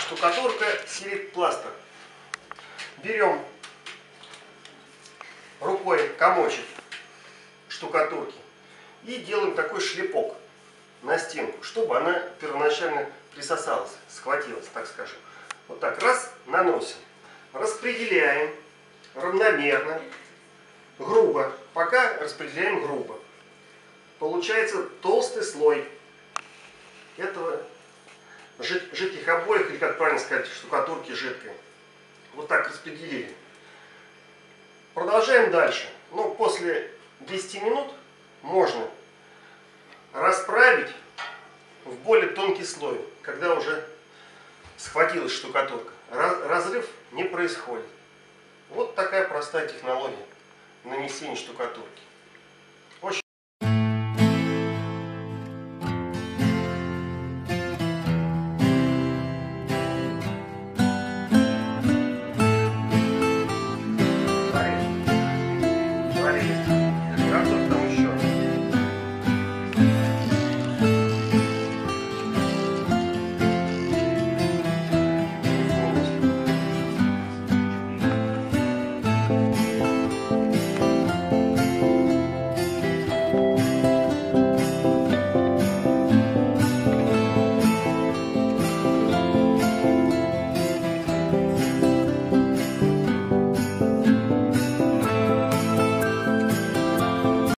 Штукатурка Силит Пластер. Берем рукой комочек штукатурки и делаем такой шлепок на стенку, чтобы она первоначально присосалась, схватилась, так скажем. Вот так, раз, наносим. Распределяем равномерно, грубо, пока распределяем грубо. Получается толстый слой этого жидких обоев, или как правильно сказать, штукатурки жидкой. Вот так распределили. Продолжаем дальше. Ну, после 10 минут можно расправить в более тонкий слой, когда уже схватилась штукатурка. Разрыв не происходит. Вот такая простая технология нанесения штукатурки.